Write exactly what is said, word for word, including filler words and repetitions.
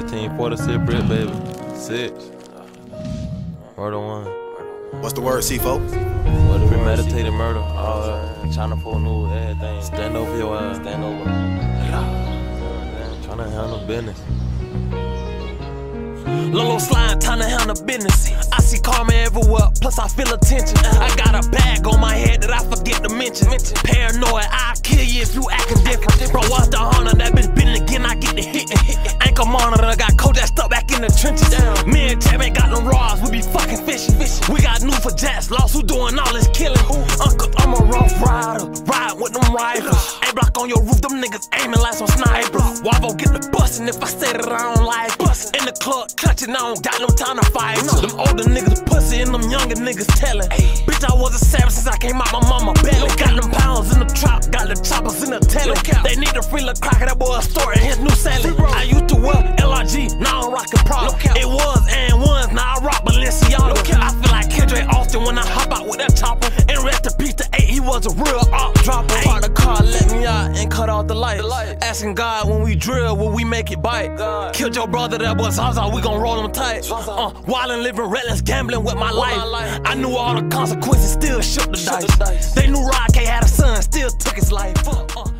fifteen forty-six brick, baby. Six. Murder one. What's the word, C-Folk? What premeditated murder. All that. China for new everything. Stand over your ass. Stand over. Trying to handle business. Lolo slime, time to handle business. I see karma everywhere, plus I feel attention. I got a bag on my head that I forget to mention. Paranoid, I'll kill you if you acting different. Bro, watch the Honda, that bitch been again, I get the hit. Ankle monitor, got Kojak stuck back in the trenches. Me and Chap ain't got no rods, we be fucking fishing. We got new for Jats, lost who doing all this killing. Uncle, I'm a rough rider, ride with them rifles. A-block on your roof, them niggas aiming like some snipers. Wavo get the bustin' if I say that I don't like it. In the club, clutching, I don't got no time to fight. Them older niggas pussy and them younger niggas telling. Bitch, I was a savage since I came out my mama belly. Got them pounds in the trap, got the choppers in the telly. They need a free little cracker, that boy a story in his new salad. I used to wear L R G, now I'm rockin' Prada. It was and was, now I rock Balenciaga. I feel like Kendrick Austin when I hop out with that chopper. And rest in peace to eight, he was a real op dropper. Park the car, let me out and cut off the lights. Asking God when we drill, will we make it bite? Killed your brother, that boy Zaza, we gon' roll him tight. Uh, wildin', living reckless, gambling with my life. I knew all the consequences, still shook the dice. They knew Rod K had a son, still took his life. Uh,